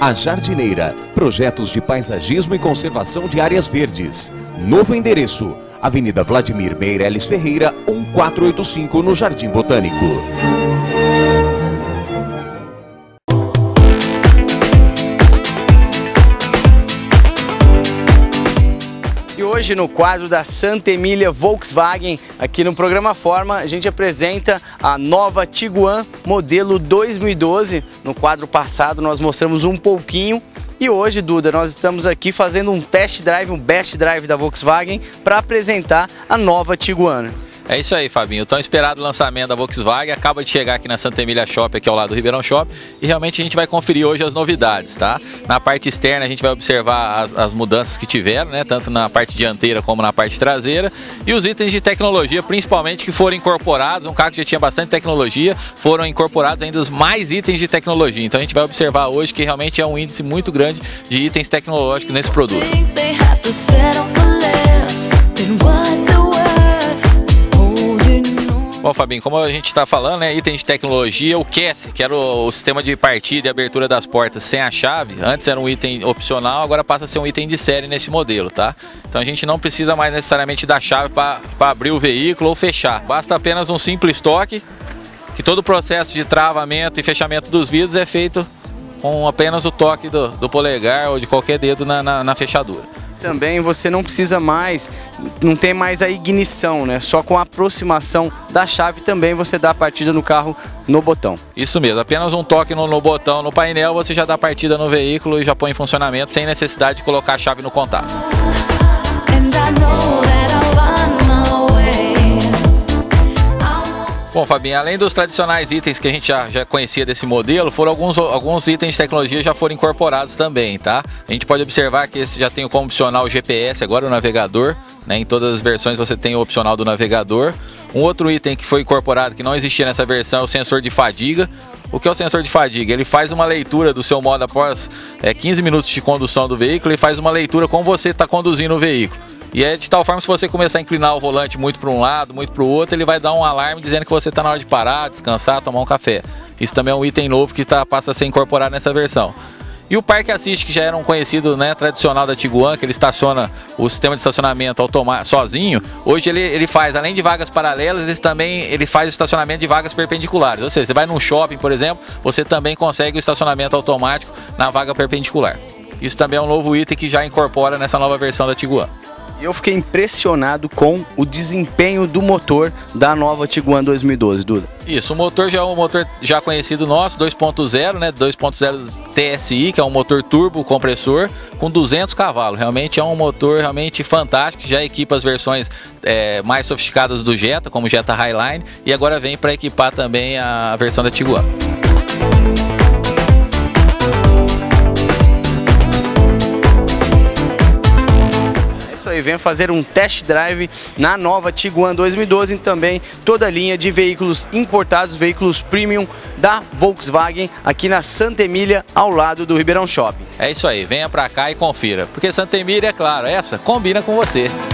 A Jardineira, projetos de paisagismo e conservação de áreas verdes. Novo endereço, Avenida Vladimir Meireles Ferreira, 1485, no Jardim Botânico. Hoje no quadro da Santa Emília Volkswagen, aqui no programa Forma, a gente apresenta a nova Tiguan modelo 2012. No quadro passado nós mostramos um pouquinho e hoje, Duda, nós estamos aqui fazendo um test drive, um best drive da Volkswagen para apresentar a nova Tiguan. É isso aí, Fabinho. O tão esperado lançamento da Volkswagen acaba de chegar aqui na Santa Emília Shopping, aqui ao lado do Ribeirão Shopping, e realmente a gente vai conferir hoje as novidades, tá? Na parte externa a gente vai observar as mudanças que tiveram, né? Tanto na parte dianteira como na parte traseira, e os itens de tecnologia, principalmente, que foram incorporados. Um carro que já tinha bastante tecnologia, foram incorporados ainda os mais itens de tecnologia. Então a gente vai observar hoje que realmente é um índice muito grande de itens tecnológicos nesse produto. Bom, Fabinho, como a gente está falando, né, item de tecnologia, o CAS, que era o sistema de partida e abertura das portas sem a chave, antes era um item opcional, agora passa a ser um item de série nesse modelo, tá? Então a gente não precisa mais necessariamente da chave para abrir o veículo ou fechar. Basta apenas um simples toque, que todo o processo de travamento e fechamento dos vidros é feito com apenas o toque do polegar ou de qualquer dedo na fechadura. Também você não precisa mais, não tem mais a ignição, né? Só com a aproximação da chave também você dá a partida no carro no botão. Isso mesmo, apenas um toque no botão, no painel, você já dá a partida no veículo e já põe em funcionamento sem necessidade de colocar a chave no contato. Bom, Fabinho, além dos tradicionais itens que a gente já conhecia desse modelo, foram alguns itens de tecnologia já foram incorporados também, tá? A gente pode observar que esse já tem como opcional o GPS, agora o navegador, né? Em todas as versões você tem o opcional do navegador. Um outro item que foi incorporado, que não existia nessa versão, é o sensor de fadiga. O que é o sensor de fadiga? Ele faz uma leitura do seu modo após 15 minutos de condução do veículo e faz uma leitura como você está conduzindo o veículo. E é de tal forma, se você começar a inclinar o volante muito para um lado, muito para o outro, ele vai dar um alarme dizendo que você está na hora de parar, descansar, tomar um café. Isso também é um item novo que passa a ser incorporado nessa versão. E o Parque Assist, que já era um conhecido, né, tradicional da Tiguan, que ele estaciona o sistema de estacionamento automático sozinho, hoje ele faz, além de vagas paralelas, ele faz o estacionamento de vagas perpendiculares. Ou seja, você vai num shopping, por exemplo, você também consegue o estacionamento automático na vaga perpendicular. Isso também é um novo item que já incorpora nessa nova versão da Tiguan. Eu fiquei impressionado com o desempenho do motor da nova Tiguan 2012, Duda. Isso, o motor já é um motor já conhecido nosso, 2.0, né, 2.0 TSI, que é um motor turbo compressor com 200 cavalos. Realmente é um motor realmente fantástico, já equipa as versões mais sofisticadas do Jetta, como o Jetta Highline, e agora vem para equipar também a versão da Tiguan. E venha fazer um test drive na nova Tiguan 2012 e também toda a linha de veículos importados, veículos premium da Volkswagen aqui na Santa Emília, ao lado do Ribeirão Shopping. É isso aí, venha pra cá e confira, porque Santa Emília, é claro, essa combina com você.